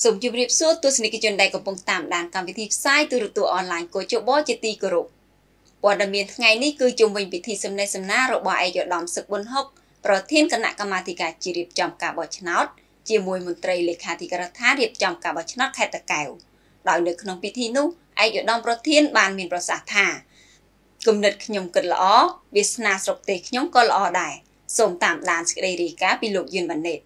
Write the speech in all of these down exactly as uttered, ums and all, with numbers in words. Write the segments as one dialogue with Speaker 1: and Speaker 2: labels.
Speaker 1: សូមជម្រាបសួរទស្សនិកជនដែលកំពុងតាមដានកម្មវិធីផ្សាយទូរទស្សន៍អនឡាញគ.ជ.បជាទីគោរពព័ត៌មានថ្ងៃនេះគឺជុំវិញពិធីសំណេះសំណាលរបស់ឯកឧត្តមសឹកប៊ុនហុកប្រធានគណៈកម្មាធិការជាតិរៀបចំការបោះឆ្នោតជាមួយមន្ត្រីលេខាធិការដ្ឋានរៀបចំការបោះឆ្នោតខេត្តតាកែវដោយនៅក្នុងពិធីនោះឯកឧត្តមប្រធានបានមានប្រសាសន៍ថាគំនិតខ្ញុំគិតល្អវាសនាស្រុកទេសខ្ញុំក៏ល្អដែរសូមតាមដានសេចក្តីរាយការណ៍ពីលោកយឿនវណ្ណេត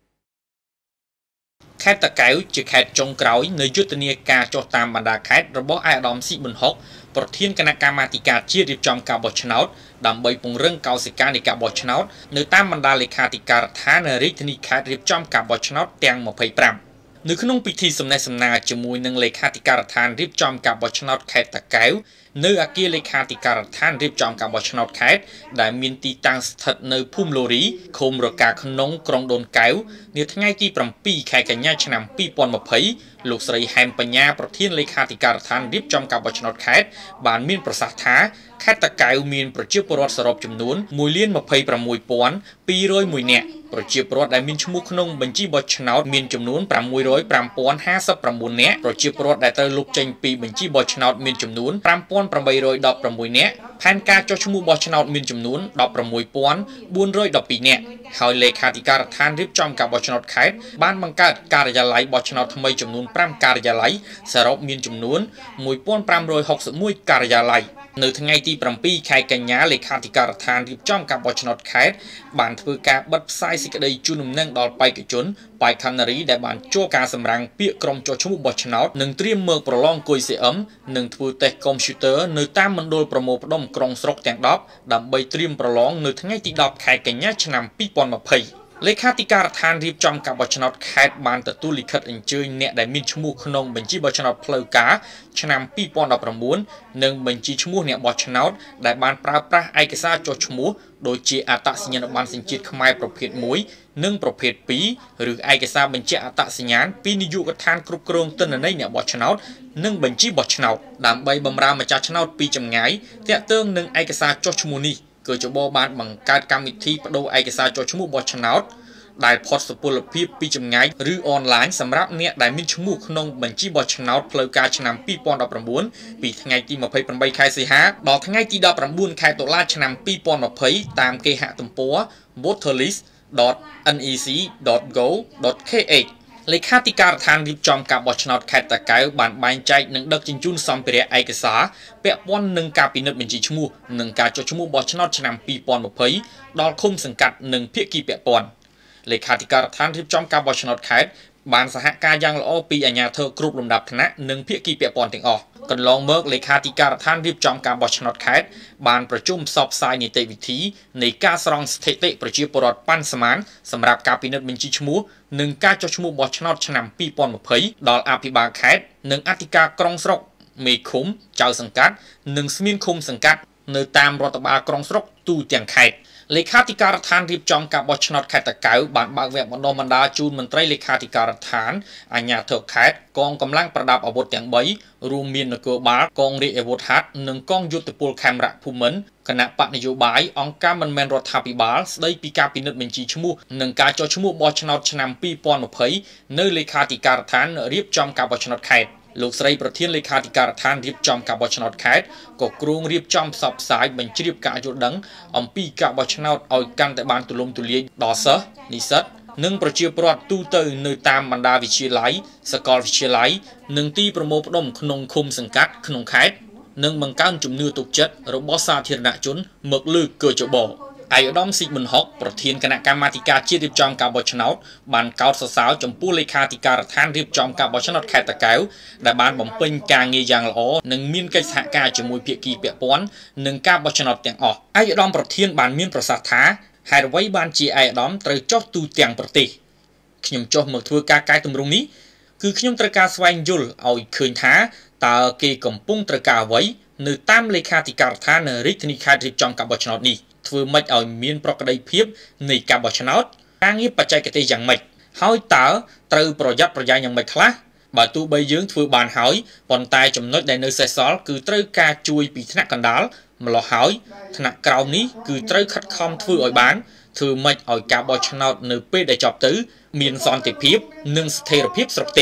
Speaker 2: ខេត្តតាកែវជាខេត្តចុងក្រោយនៃយុទ្ធនាការចុះតាមបណ្ដាខេត្តរបស់ឯកឧត្តមស៊ីប៊ុនហុកប្រធានគណៈកម្មាធិការជាតិរៀបចំការបោះឆ្នោតដើម្បីពង្រឹងកោសិកានៃការបោះឆ្នោតនៅតាមបណ្ដាលេខាធិការដ្ឋានរាជធានីខេត្តរៀបចំការបោះឆ្នោតទាំងម្ភៃប្រាំនៅក្នុងពិធីសំណេះសំណាលជាមួយនឹងលេខាធិការដ្ឋានរៀបចំការបោះឆ្នោតខេត្តតាកែវនៅអគារលេខាធិការដ្ឋានរៀបចំការបោះឆ្នោតខេត្តដែលមានទីតាំងស្ថិតនៅភូមិលូរីឃុំរកាក្នុងក្រុងដូនកែវនាថ្ងៃទីប្រាំពីរខែកញ្ញាឆ្នាំពីរពាន់ម្ភៃលោកស្រីហែមបញ្ញាប្រធានលេខាធិការដ្ឋានរៀបចំការបោះឆ្នោតខេត្តបានមានប្រសាសន៍ថាខេត្តតាកែវមានប្រជាពលរដ្ឋសរុបចំនួនមួយលានម្ភៃប្រាំមួយពាន់ពីររយមួយនាក់ប្រជាពលរដ្ឋដែលមានឈ្មោះក្នុងបញ្ជីបោះឆ្នោតមានចំនួនប្រាំមួយរយប្រាំពាន់ហាសិបប្រាំបួននាក់ប្រជាពលរដ្ឋដែលត្រូវលុបចេញពីបញ្ជីបោះឆ្នោតមានចំនួនប្រាំពាន់ប្រាំបីរយដប់ប្រាំមួយនាក់ផែនការចុះឈ្មោះបោះឆ្នោតមានចំនួនដប់ប្រាំមួយពាន់បួនរយដប់ពីរនាក់ហើយលេខាធិការដ្ឋានរៀបចំការបោះឆ្នោតខេត្តបានបង្កើតការិយាល័យបោះឆ្នោតថ្មីចំនួនប្រាំការិយាល័យសរុបមានចំនួនមួយពាន់ប្រាំរយហុកសិបមួយការិយាល័យនៅថ្ងៃទីប្រាំពីរខែកញ្ញាលេខាធិការដ្ឋានរៀបចំការបោះឆ្នោតខេត្តបានធ្វើការបិទផ្សាយសេចក្តីជូនដំណឹងដល់បេក្ខជនបេក្ខនារីដែលបានជួបការសម្រាំងពាក្យក្រុមចុះឈ្មោះបោះឆ្នោតនិងត្រៀមមើលប្រឡងគុយ ซี អឹម និងធ្វើតេស្តកុំព្យូទ័រនៅតាមមណ្ឌលប្រមូលផ្ដុំក្រុងស្រុកទាំងដប់ដើម្បីត្រៀមប្រឡងនៅថ្ងៃទីដប់ខែកញ្ញាឆ្នាំពីរពាន់ម្ភៃលេខាធិការដ្ឋានរៀបចំការបោះឆ្នោតខេត្តបានទទួលលិខិតអញ្ជើញអ្នកដែលមានឈ្មោះក្នុងបញ្ជីបោះឆ្នោតផ្លូវការឆ្នាំពីរពាន់ដប់ប្រាំបួននិងបញ្ជីឈ្មោះអ្នកបោះឆ្នោតដែលបានប្រើប្រាស់ឯកសារចុះឈ្មោះដូចជាអត្តសញ្ញាណប័ណ្ណសញ្ជាតិខ្មែរប្រភេទមួយនិងប្រភេទពីរឬឯកសារបញ្ជាក់អត្តសញ្ញាណពីនាយកដ្ឋានគ្រប់គ្រងទិន្នន័យអ្នកបោះឆ្នោតនិងបញ្ជីបោះឆ្នោតដើម្បីបម្រើម្ចាស់ឆ្នោតពីចម្ងាយទាក់ទងនឹងឯកសារចុះឈ្មោះនេះគ.ជ.បបានបង្កើតកម្មវិធីបដូរឯកសារចុះឈ្មោះបោះឆ្នោតដែលផុតសុពលភាពពីចម្ងាយឬអនឡាញសម្រាប់អ្នកដែលមានឈ្មោះក្នុងបញ្ជីបោះឆ្នោតផ្លូវការឆ្នាំពីរពាន់ដប់ប្រាំបួនពីថ្ងៃទីម្ភៃប្រាំបីខែសីហាដល់ថ្ងៃទីដប់ប្រាំបួនខែតុលាឆ្នាំពីរពាន់ម្ភៃតាមគេហទំព័រ voterlist ដត អិន អ៊ី ស៊ី ដត ហ្គោ ដត ខេ អេច លេខាធិការដ្ឋានរៀបចំការបោះឆ្នោតខេត្តតាកែវបានបែងចែកនិងដឹកជញ្ជូនសម្ភារៈឯកសារពាក់ព័ន្ធនឹងការពិនិត្យបញ្ជីឈ្មោះនិងការចុះឈ្មោះបោះឆ្នោតឆ្នាំពីរពាន់ម្ភៃដល់ឃុំសង្កាត់និងភាគីពាក់ព័ន្ធលេខាធិការដ្ឋានរៀបចំការបោះឆ្នោតខេត្តបានសហការយ៉ាងល្អពីអាជ្ញាធរគ្រប់លំដាប់ថ្នាក់និងភាគីពាក់ព័ន្ធទាំងអស់កន្លងមកលេខាធិការដ្ឋានរៀបចំការបោះឆ្នោតខេត្តបានប្រជុំផ្សព្វផ្សាយនីតិវិធីនៃការស្រង់ស្ថិតិប្រជាពលរដ្ឋប៉ាន់ស្មានសម្រាប់ការពិនិត្យបញ្ជីឈ្មោះនិងការចុះឈ្មោះបោះឆ្នោតឆ្នាំពីរពាន់ម្ភៃដល់អភិបាលខេត្តនិងអធិការក្រុងស្រុកមេឃុំចៅសង្កាត់និងស្មានឃុំសង្កាត់នៅតាមរដ្ឋបាលក្រុងស្រុកទូទាំងខេត្តលេខាធិការដ្ឋានរៀបចំការបោះឆ្នោតខេត្តតាកែវបានបើកវគ្គបណ្ដុះបណ្ដាលជូនមន្ត្រីលេខាធិការដ្ឋានអាជ្ញាធរខេត្តកងកម្លាំងប្រដាប់អាវុធទាំងបីរួមមាននគរបាលកងរាជអាវុធហត្ថនិងកងយោធពលខេមរៈភូមិន្ទគណៈបកនយោបាយអង្គការមិនមែនរដ្ឋាភិបាលស្ដីពីការពិនិត្យបញ្ជីឈ្មោះនិងការចុះឈ្មោះបោះឆ្នោតឆ្នាំពីរពាន់ម្ភៃនៅលេខាធិការដ្ឋានរៀបចំការបោះឆ្នោតខេត្តលោកស្រីប្រធានលេខាធិការដ្ឋានរៀបចំការបោះឆ្នោតខេត្តក៏គ្រោងរៀបចំផ្សព្វផ្សាយបញ្ជ្រាបការយល់ដឹងអំពីការបោះឆ្នោតឲ្យកាន់តែបានទូលំទូលាយដល់សិស្សនិស្សិតនិងប្រជាពលរដ្ឋទូទៅនៅតាមបណ្ដាវិទ្យាល័យសាកលវិទ្យាល័យនិងទីប្រមូលផ្ដុំក្នុងឃុំសង្កាត់ក្នុងខេត្តនិងបង្កើនជំនឿទុកចិត្តរបស់សាធារណជនមកលើគ.ជ.បឯកឧត្តមស៊ីប៊ុនហុកប្រធានគណៈកម្មាធិការជាតិរៀបចំការបោះឆ្នោតបានកោតសរសើរចំពោះលេខាធិការដ្ឋានរៀបចំការបោះឆ្នោតខេត្តតាកែវដែលបានបំពេញការងារយ៉ាងល្អនិងមានកិច្ចសហការជាមួយភាគីពាក់ព័ន្ធនឹងការបោះឆ្នោតទាំងអស់ឯកឧត្តមប្រធានបានមានប្រសាសន៍ថាហេតុអ្វីបានជាឯកឧត្តមត្រូវចុះទូទាំងប្រទេសខ្ញុំចុះមកធ្វើការកែតម្រង់នេះគឺខ្ញុំត្រូវការស្វែងយល់ឲ្យឃើញថាតើគេកំពុងត្រូវការអ្វីនៅតាមលេខាធិការដ្ឋានរាជធានីខេត្តរៀបចំការបោះឆ្នោតនេះធ្វើម៉េចឲ្យមានប្រក្តីភាពនៃការបោះឆ្នោតការងារបច្ចេកទេសយ៉ាងម៉េចហើយតើត្រូវប្រយ័ត្នប្រយែងយ៉ាងម៉េចខ្លះបើទោះបីយើងធ្វើបានហើយប៉ុន្តែចំណុចដែលនៅសេសសល់គឺត្រូវការជួយពីថ្នាក់កណ្ដាលម្លោះហើយថ្នាក់ក្រោមនេះគឺត្រូវខិតខំធ្វើឲ្យបានធ្វើម៉េចឲ្យការបោះឆ្នោតនៅពេលដែលចប់ទៅមានសន្តិភាពនិងស្ថិរភាពស្រុកទេស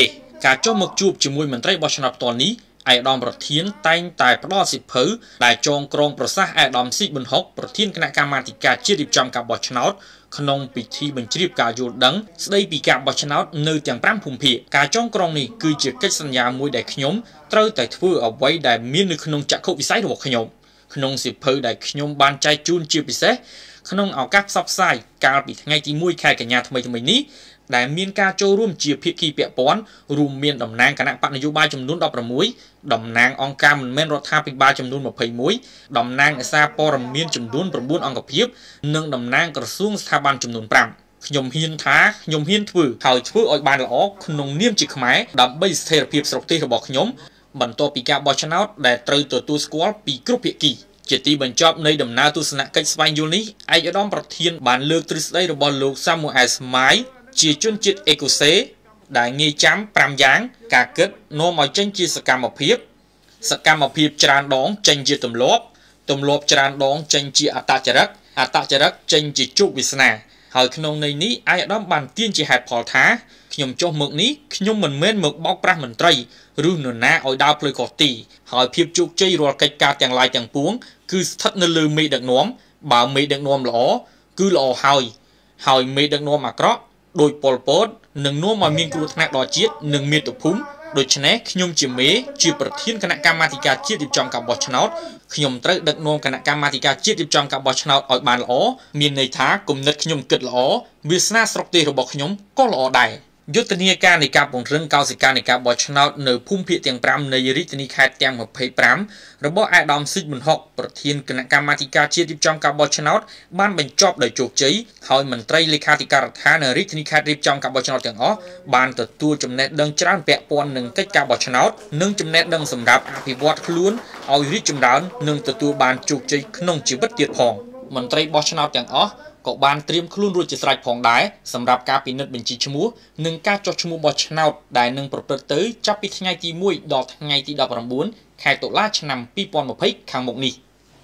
Speaker 2: ការចុះមកជួបជាមួយមន្ត្រីបោះឆ្នោតផ្ទាល់នេះឯកឧត្តមប្រធានតែងតែផ្ដល់សិភៅដែលចងក្រងប្រសាសន៍ឯកឧត្តមស៊ីប៊ុនហុកប្រធានគណៈកម្មាធិការជាតិរៀបចំការបោះឆ្នោតក្នុងពិធីបញ្ជ្រាបការយល់ដឹងស្ដីពីការបោះឆ្នោតនៅទាំងប្រាំភូមិភាគការចងក្រងនេះគឺជាកិច្ចសន្យាមួយដែលខ្ញុំត្រូវតែធ្វើអ្វីដែលមាននៅក្នុងចក្ខុវិស័យរបស់ខ្ញុំក្នុងសិភៅដែលខ្ញុំបានចែកជូនជាពិសេសក្នុងឱកាសផ្សព្វផ្សាយកាលពីថ្ងៃទីមួយខែកញ្ញាថ្មីថ្មីនេះដែលមានការចូលរួមជាភាគីពាក់ព័ន្ធរួមមានតំណាងគណៈបកនយោបាយចំនួនដប់ប្រាំមួយ តំណាងអង្គការមិនមែនរដ្ឋាភិបាលចំនួនម្ភៃមួយ តំណាងឯកសារព័ត៌មានចំនួនប្រាំបួនអង្គភាពនិងតំណាងក្រសួងស្ថាប័នចំនួនប្រាំខ្ញុំហ៊ានថាខ្ញុំហ៊ានធ្វើហើយធ្វើឲ្យបានល្អក្នុងនាមជាខ្មែរដើម្បីស្ថិរភាពស្រុកទេសរបស់ខ្ញុំបន្ទាប់ពីការបោះឆ្នោតដែលត្រូវទទួលស្គាល់ពីគ្រប់ភាគីជាទីបញ្ចប់នៃដំណើរទស្សនកិច្ចស្វែងយល់នេះឯកឧត្តមប្រធានបានលើកទ្រឹស្ដីរបស់លោកសាមូអែលស្មាយជាជនជាតិអេកូសេដែលងាយចាំប្រាំយ៉ាងការគិតនាំឲ្យចេញជាសកម្មភាពសកម្មភាពច្រើនដងចេញជាទម្លាប់ទម្លាប់ច្រើនដងចេញជាអត្តចរិតអត្តចរិតចេញជាជោគវាសនាហើយក្នុងន័យនេះឯកឧត្តមបានទាញជាហេតុផលថាខ្ញុំចុះមកនេះខ្ញុំមិនមែនមកបោកប្រាស់មន្ត្រីឬនរណាឲ្យដើរផ្លូវខុសទីហើយភាពជោគជ័យរាល់កិច្ចការទាំងឡាយទាំងពួងគឺស្ថិតនៅលើមេដឹកនាំបើមេដឹកនាំល្អគឺល្អហើយហើយមេដឹកនាំអាក្រក់ដោយប៉ុលពតនឹងនាំឲ្យមានគ្រោះថ្នាក់ដល់ជាតិនិងមាតុភូមិដូច្នេះខ្ញុំជាមេជាប្រធានគណៈកម្មាធិការជាតិរៀបចំការបោះឆ្នោតខ្ញុំត្រូវដឹកនាំគណៈកម្មាធិការជាតិរៀបចំការបោះឆ្នោតឲ្យបានល្អមានន័យថាគំនិតខ្ញុំគិតល្អវាសនាស្រុកទេសរបស់ខ្ញុំក៏ល្អដែរយុទ្ធនាការនៃការពង្រឹងកោសិកានៃការបោះឆ្នោតនៅភូមិភាគទាំងប្រាំនៃរាជធានីខេត្តទាំងម្ភៃប្រាំរបស់ឯកឧត្តមស៊ីប៊ុនហុកប្រធានគណៈកម្មាធិការជាតិរៀបចំការបោះឆ្នោតបានបញ្ចប់ដោយជោគជ័យហើយមន្ត្រីលេខាធិការដ្ឋានរាជធានីខេត្តរៀបចំការបោះឆ្នោតទាំងអស់បានទទួលចំណេះដឹងច្រើនពាក់ព័ន្ធនឹងកិច្ចការបោះឆ្នោតនិងចំណេះដឹងសម្រាប់អភិវឌ្ឍខ្លួនឲ្យរីកចម្រើននិងទទួលបានជោគជ័យក្នុងជីវិតទៀតផងមន្ត្រីបោះឆ្នោតទាំងអស់ក៏បានត្រៀមខ្លួនរួចជាស្រេចផងដែរសម្រាប់ការពិនិត្យបញ្ជីឈ្មោះនិងការចុះឈ្មោះបោះឆ្នោតដែលនឹងប្រព្រឹត្តទៅចាប់ពីថ្ងៃទីមួយដល់ថ្ងៃទីដប់ប្រាំបួនខែតុលាឆ្នាំពីរពាន់ម្ភៃខាងមុខនេះ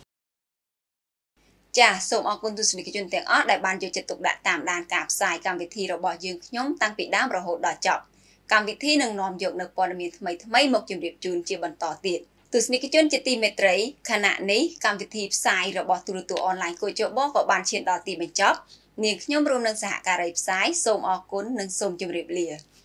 Speaker 1: ចាសសូមអរគុណទស្សនិកជនទាំងអស់ដែលបានយកចិត្តទុកដាក់តាមដានការផ្សាយកម្មវិធីរបស់យើងខ្ញុំតាំងពីដើមរហូតដល់ចប់កម្មវិធីនឹងនាំយកនូវព័ត៌មានថ្មីៗមកជម្រាបជូនជាបន្តទៀតទស្សនិកជនជាទីមេត្រីខណៈនេះកម្មវិធីផ្សាយរបស់ទូរទស្សន៍អនឡាញគ.ជ.ប ក៏បានឈានដល់ទីបញ្ចប់នាងខ្ញុំរួមនឹងសហការីផ្សាយសូមអរគុណនិងសូមជម្រាបលា